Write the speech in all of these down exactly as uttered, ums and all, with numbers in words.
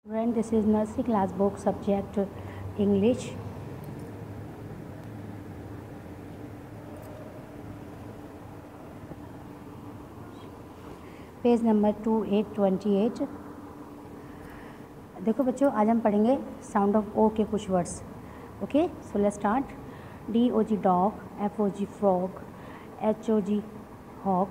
Student, this is nursery class book subject English. Page number two eight twenty eight. देखो बच्चों, आज हम पढ़ेंगे साउंड ऑफ ओ के कुछ words. Okay, so let's start. D O G dog, F O G frog, H O G hog,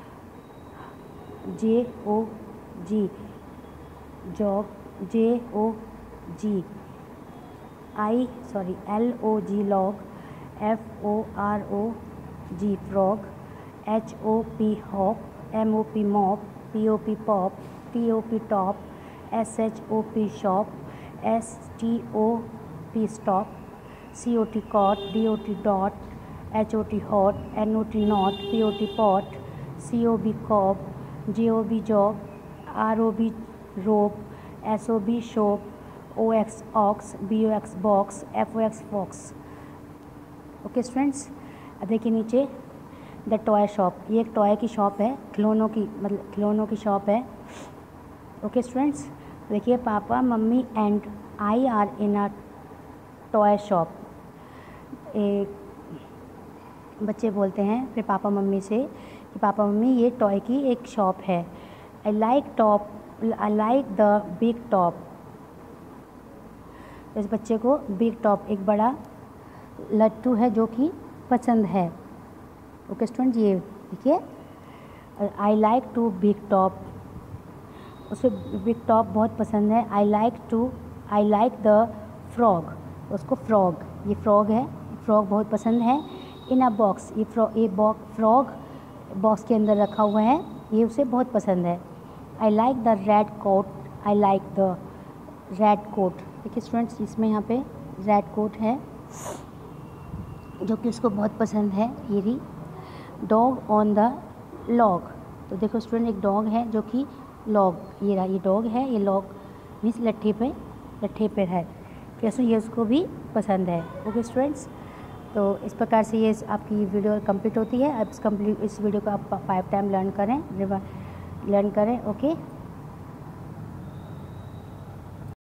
J O G jog, J O G I sorry L O G log, F O R O G frog, H O P hop, M O P mop, P O P pop, T O P top, S H O P shop, S T O P stop, C O T cot, D O T dot, H O T hot, N O T not, P O T pot, C O B cob, J O B job, R O B rob, S O B sob, O X ox, B O X box, F O X fox. Okay students, अब देखिए नीचे the toy shop, ये एक toy की shop है, खिलौनों की, मतलब खिलौनों की शॉप है। ओके स्टूडेंट्स, देखिए papa mummy and I are in a toy shop. एक बच्चे बोलते हैं फिर पापा मम्मी से कि पापा मम्मी ये टॉय की एक शॉप है। I like top, I like the big top. इस बच्चे को बिग टॉप, एक बड़ा लट्टू है जो कि पसंद है। ओके स्टूडेंट, ये देखिए I like to big top, उसे बिग टॉप बहुत पसंद है। I like to I like the frog, उसको फ्रॉग, ये फ्रॉग है, फ्रॉग बहुत पसंद है। इन अ बॉक्स, ये फ्रॉ ये बॉक फ्रॉग बॉक्स के अंदर रखा हुआ है, ये उसे बहुत पसंद है। I like the red coat, I like the red coat. देखिए स्टूडेंट्स, इसमें यहाँ पे रेड कोट है जो कि उसको बहुत पसंद है। ये भी डॉग ऑन द लॉग, तो देखो स्टूडेंट एक डॉग है जो कि लॉग, ये रहा, ये डॉग है, ये लॉग मीन्स लट्ठे पे, लट्ठे पे है, कैसे ये उसको भी पसंद है। ओके स्टूडेंट्स, तो इस प्रकार से ये आपकी वीडियो कंप्लीट होती है। अब इस कंप्लीट इस वीडियो को आप फाइव टाइम लर्न करें, लर्न करें। ओके।